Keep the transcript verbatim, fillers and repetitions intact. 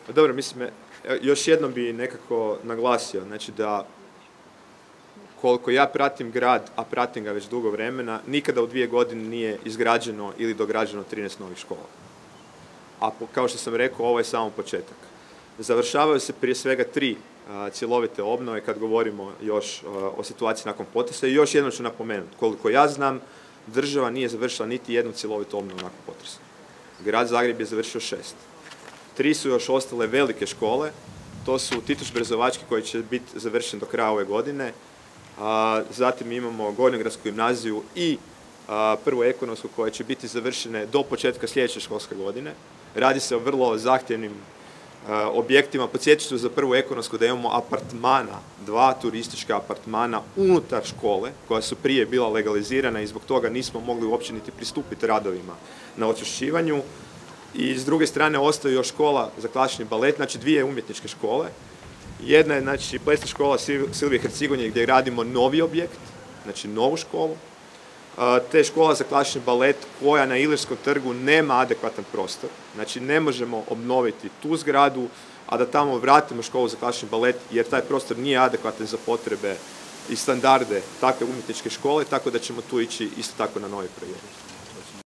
Dobro, mislim, još jednom bi nekako naglasio, znači da koliko ja pratim grad, a pratim ga već dugo vremena, nikada u dvije godine nije izgrađeno ili dograđeno trinaest novih škola. A kao što sam rekao, ovo je samo početak. Završavaju se prije svega tri a, cjelovite obnove kad govorimo još a, o situaciji nakon potresa. I još jednom ću napomenuti, koliko ja znam, država nije završila niti jednu cjelovitu obnovu nakon potresa. Grad Zagreb je završio šest. Tri su još ostale velike škole, to su Tituš Brezovački koji će biti završen do kraja ove godine, a, zatim imamo Gornjogradsku gimnaziju i a, prvu ekonomsku koja će biti završene do početka sljedeće školske godine. Radi se o vrlo zahtjevnim a, objektima. Podsjetit ću za prvu ekonomsku da imamo apartmana, dva turistička apartmana unutar škole koja su prije bila legalizirana i zbog toga nismo mogli uopće niti pristupiti radovima na očvršćivanju. I s druge strane ostaju još škola za klasični balet, znači dvije umjetničke škole. Jedna je znači plesna škola Silvije Hercigonje gdje radimo novi objekt, znači novu školu. Te škola za klasični balet koja na Ilirskom trgu nema adekvatan prostor. Znači ne možemo obnoviti tu zgradu, a da tamo vratimo školu za klasični balet jer taj prostor nije adekvatan za potrebe i standarde takve umjetničke škole, tako da ćemo tu ići isto tako na novi projekt.